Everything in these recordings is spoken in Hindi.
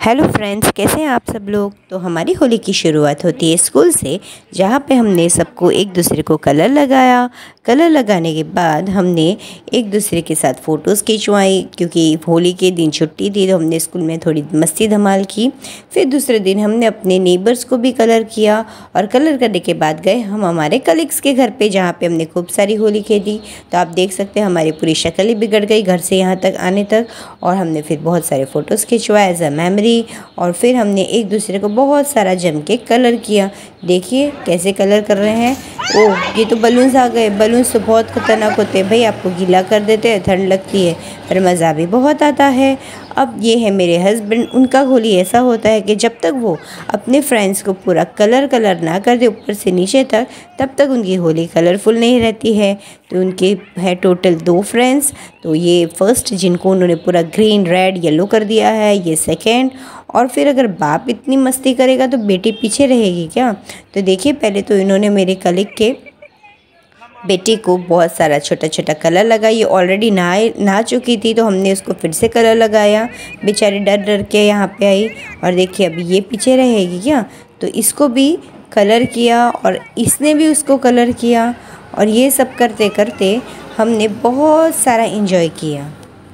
हेलो फ्रेंड्स, कैसे हैं आप सब लोग। तो हमारी होली की शुरुआत होती है स्कूल से, जहाँ पे हमने सबको एक दूसरे को कलर लगाया। कलर लगाने के बाद हमने एक दूसरे के साथ फ़ोटोज़ खिंचवाई, क्योंकि होली के दिन छुट्टी थी तो हमने स्कूल में थोड़ी मस्ती धमाल की। फिर दूसरे दिन हमने अपने नेबर्स को भी कलर किया और कलर करने के बाद गए हम हमारे कलीग्स के घर पे, जहाँ पे हमने खूब सारी होली खेली। तो आप देख सकते हैं हमारी पूरी शक्ल ही बिगड़ गई घर से यहाँ तक आने तक। और हमने फिर बहुत सारे फ़ोटोज़ खिंचवाए एज अ मेमोरी। और फिर हमने एक दूसरे को बहुत सारा जम के कलर किया। देखिए कैसे कलर कर रहे हैं। ओह, ये तो बलून्स आ गए। बलून्स तो बहुत खतरनाक होते हैं भाई, आपको गीला कर देते हैं, ठंड लगती है, पर मज़ा भी बहुत आता है। अब ये है मेरे हस्बैंड, उनका होली ऐसा होता है कि जब तक वो अपने फ्रेंड्स को पूरा कलर ना कर दे ऊपर से नीचे तक, तब तक उनकी होली कलरफुल नहीं रहती है। तो उनके है टोटल 2 फ्रेंड्स। तो ये फर्स्ट जिनको उन्होंने पूरा ग्रीन रेड येलो कर दिया है, ये सेकेंड। और फिर अगर बाप इतनी मस्ती करेगा तो बेटी पीछे रहेगी क्या। तो देखिए पहले तो इन्होंने मेरे कलीग के बेटी को बहुत सारा छोटा छोटा कलर लगा। ये ऑलरेडी नहा चुकी थी तो हमने उसको फिर से कलर लगाया। बेचारी डर डर के यहाँ पे आई। और देखिए अभी ये पीछे रहेगी क्या, तो इसको भी कलर किया और इसने भी उसको कलर किया। और ये सब करते करते हमने बहुत सारा एंजॉय किया।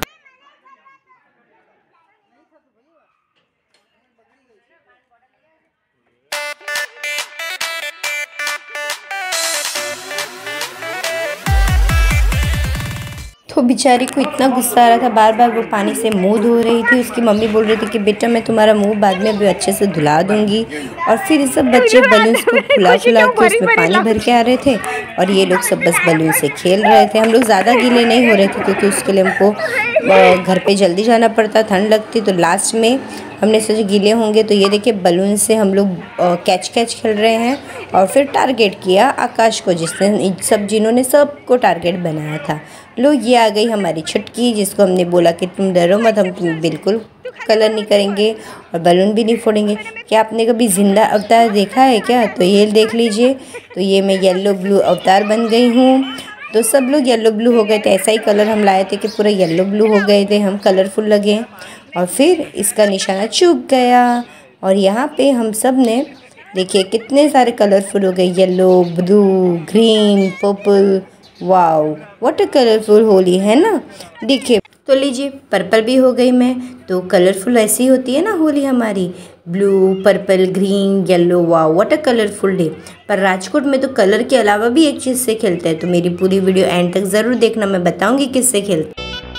तो बेचारी को इतना गुस्सा आ रहा था, बार बार वो पानी से मुंह धो रही थी। उसकी मम्मी बोल रही थी कि बेटा मैं तुम्हारा मुंह बाद में भी अच्छे से धुला दूंगी। और फिर सब बच्चे बलून्स को फुला फुला के उसमें पानी भर के आ रहे थे और ये लोग सब बस बलून से खेल रहे थे। हम लोग ज़्यादा गीले नहीं हो रहे थे क्योंकि उसके लिए हमको घर पे जल्दी जाना पड़ता, ठंड लगती। तो लास्ट में हमने सोचा गीले होंगे। तो ये देखिए बलून से हम लोग कैच खेल रहे हैं। और फिर टारगेट किया आकाश को, जिन्होंने सबको टारगेट बनाया था। लो ये आ गई हमारी छुटकी, जिसको हमने बोला कि तुम डरो मत, हम बिल्कुल कलर नहीं करेंगे और बलून भी नहीं फोड़ेंगे। क्या आपने कभी जिंदा अवतार देखा है क्या? तो ये देख लीजिए। तो ये मैं येलो ब्लू अवतार बन गई हूँ। तो सब लोग येलो ब्लू हो गए थे। ऐसा ही कलर हम लाए थे कि पूरा येलो ब्लू हो गए थे, हम कलरफुल लगे। और फिर इसका निशाना चूक गया। और यहाँ पे हम सब ने देखिए कितने सारे कलरफुल हो गए, yellow, blue, green, purple. Wow, what a colourful Holi है ना। देखिए तो लीजिए पर्पल भी हो गई मैं। तो कलरफुल ऐसी होती है ना होली हमारी, blue, purple, green, yellow. Wow, what a colourful day. पर राजकोट में तो कलर के अलावा भी एक चीज़ से खेलते हैं। तो मेरी पूरी वीडियो एंड तक ज़रूर देखना, मैं बताऊँगी किससे खेलते।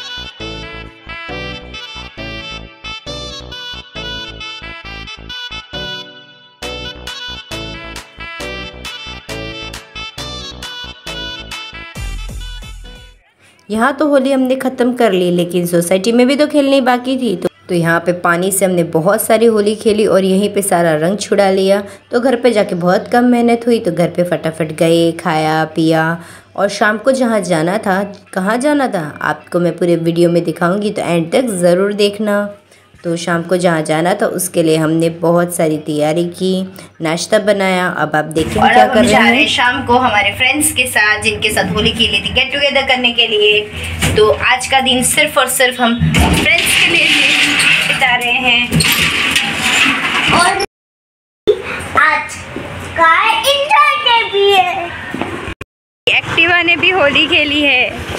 यहाँ तो होली हमने ख़त्म कर ली, लेकिन सोसाइटी में भी तो खेलनी बाकी थी। तो यहाँ पे पानी से हमने बहुत सारी होली खेली और यहीं पे सारा रंग छुड़ा लिया। तो घर पे जाके बहुत कम मेहनत हुई। तो घर पे फटाफट गए, खाया पिया। और शाम को जहाँ जाना था, कहाँ जाना था आपको मैं पूरे वीडियो में दिखाऊंगी, तो एंड तक ज़रूर देखना। तो शाम को जहाँ जाना था उसके लिए हमने बहुत सारी तैयारी की, नाश्ता बनाया। अब आप देखें क्या कर रहे हैं। शाम को हमारे फ्रेंड्स के साथ, जिनके साथ होली खेली थी, गेट टुगेदर करने के लिए। तो आज का दिन सिर्फ और सिर्फ हम फ्रेंड्स के लिए बिता रहे हैं। और आज का इंजॉय डे भी है। एक्टिवा ने भी होली खेली है।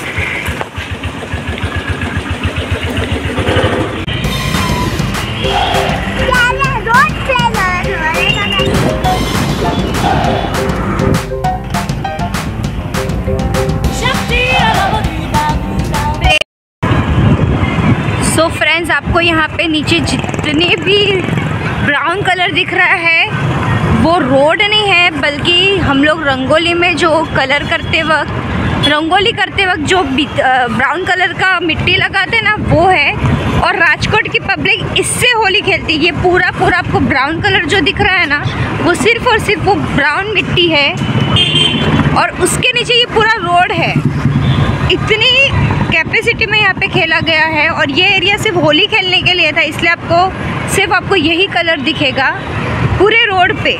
सो फ्रेंड्स, आपको यहाँ पे नीचे जितने भी ब्राउन कलर दिख रहा है वो रोड नहीं है, बल्कि हम लोग रंगोली में जो कलर करते वक्त, रंगोली करते वक्त जो ब्राउन कलर का मिट्टी लगाते ना, वो है। और राजकोट की पब्लिक इससे होली खेलती है। ये पूरा आपको ब्राउन कलर जो दिख रहा है ना, वो सिर्फ और सिर्फ वो ब्राउन मिट्टी है। और उसके नीचे ये पूरा रोड है। इतनी कैपेसिटी में यहाँ पे खेला गया है। और ये एरिया सिर्फ होली खेलने के लिए था, इसलिए आपको यही कलर दिखेगा पूरे रोड पे।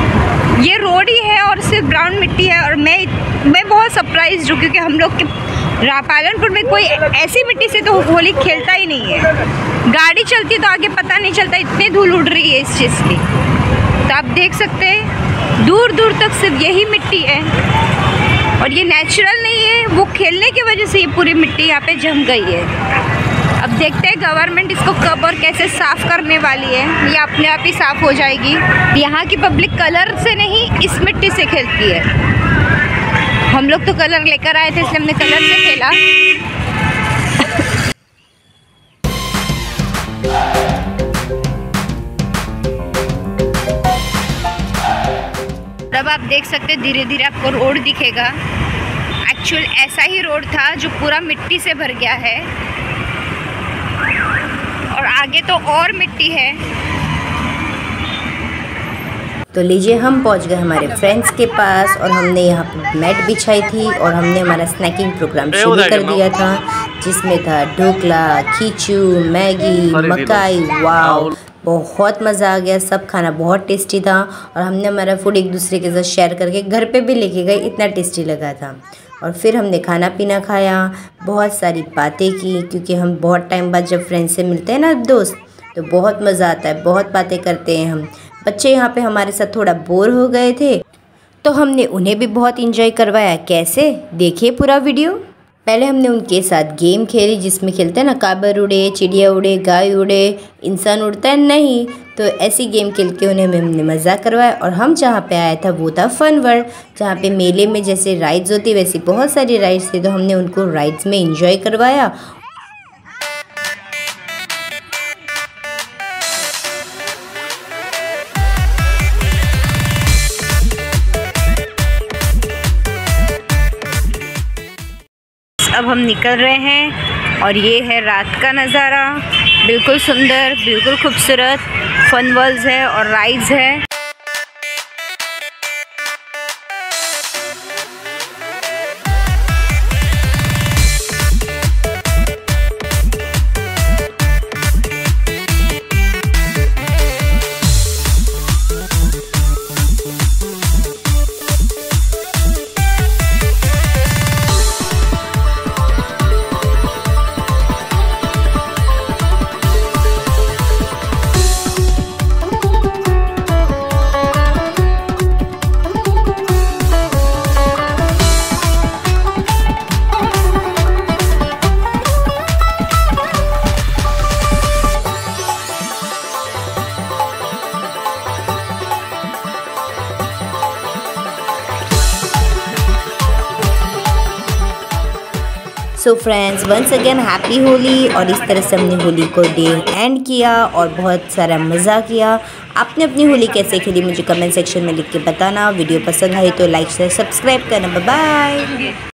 ये रोड ही है और सिर्फ ब्राउन मिट्टी है। और मैं बहुत सरप्राइज्ड हूँ क्योंकि हम लोग के पालनपुर में कोई ऐसी मिट्टी से तो होली खेलता ही नहीं है। गाड़ी चलती तो आगे पता नहीं चलता, इतनी धूल उड़ रही है इस चीज़ की। तो आप देख सकते हैं दूर दूर तक सिर्फ यही मिट्टी है और ये नेचुरल नहीं है, वो खेलने की वजह से ये पूरी मिट्टी यहाँ पे जम गई है। अब देखते हैं गवर्नमेंट इसको कब और कैसे साफ़ करने वाली है। ये अपने आप ही साफ़ हो जाएगी। यहाँ की पब्लिक कलर से नहीं, इस मिट्टी से खेलती है। हम लोग तो कलर लेकर आए थे इसलिए हमने कलर से खेला। अब आप देख सकते हैं धीरे धीरे आपको रोड दिखेगा। एक्चुअल ऐसा ही रोड था जो पूरा मिट्टी से भर गया है और आगे तो और मिट्टी है। तो लीजिए हम पहुंच गए हमारे फ्रेंड्स के पास और हमने यहाँ पर मैट बिछाई थी और हमने हमारा स्नैकिंग प्रोग्राम शुरू कर दिया था, जिसमें था ढोकला, खीचू, मैगी, मकाई। वाव, बहुत मज़ा आ गया। सब खाना बहुत टेस्टी था और हमने हमारा फूड एक दूसरे के साथ शेयर करके घर पे भी लेके गए, इतना टेस्टी लगा था। और फिर हमने खाना पीना खाया, बहुत सारी बातें की, क्योंकि हम बहुत टाइम बाद जब फ्रेंड्स से मिलते हैं ना दोस्त, तो बहुत मज़ा आता है, बहुत बातें करते हैं हम। बच्चे यहाँ पे हमारे साथ थोड़ा बोर हो गए थे तो हमने उन्हें भी बहुत इंजॉय करवाया। कैसे, देखिए पूरा वीडियो। पहले हमने उनके साथ गेम खेली जिसमें खेलते हैं ना, काबर उड़े, चिड़िया उड़े, गाय उड़े, इंसान उड़ता है नहीं, तो ऐसी गेम खेल के उन्हें हमने मज़ा करवाया। और हम जहाँ पे आया था वो था फन वर्ल्ड, जहाँ पे मेले में जैसे राइड्स होती वैसी बहुत सारी राइड्स थी, तो हमने उनको राइड्स में इंजॉय करवाया। अब हम निकल रहे हैं और ये है रात का नज़ारा, बिल्कुल सुंदर, बिल्कुल खूबसूरत। फन वर्ल्ड है और राइड्स है। So friends, once again happy Holi. और इस तरह से हमने होली को डे एंड किया और बहुत सारा मज़ा किया। आपने अपनी होली कैसे खेली मुझे कमेंट सेक्शन में लिख के बताना। वीडियो पसंद आई तो लाइक शेयर सब्सक्राइब करना। Bye bye.